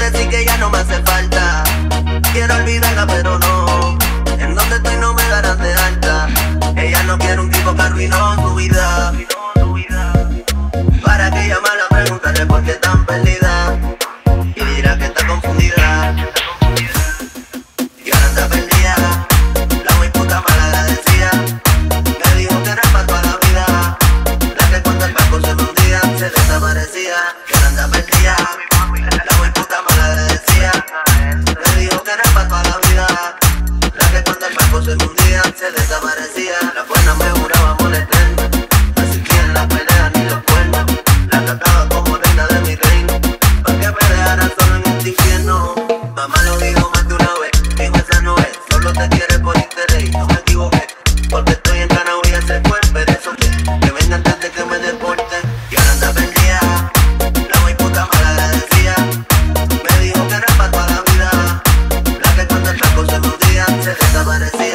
decir que ya no me hace falta. Quiero olvidarla pero no, en donde estoy no me darán de alta. Ella no quiere un tipo que arruinó su vida. Para que llama la preguntarle por qué tan perdida, y dirá que está confundida. Y ahora está perdida, la muy puta malagradecida. Me dijo que era para toda la vida, la que cuando el barco se hundía se desaparecía. Y ahora anda perdida, la muy puta malagradecida. Me dijo que era para toda la vida, la que cuando el barco se hundía se desaparecía. La buena me juraba amor eterno, no existía en las peleas ni los cuernos. La trataba como reina de mi reino, pa' que me dejara solo en este infierno. Mamá lo dijo más de una vez, dijo esa no es, solo te quiere por interés. Y no me equivoqué, porque estoy en Cana y ese fue. Pero eso que venga antes de que me deporten. Y ahora anda perdida, la muy puta malagradecida. Me dijo que era para toda la vida, la que cuando el taco se hundía se desaparecía.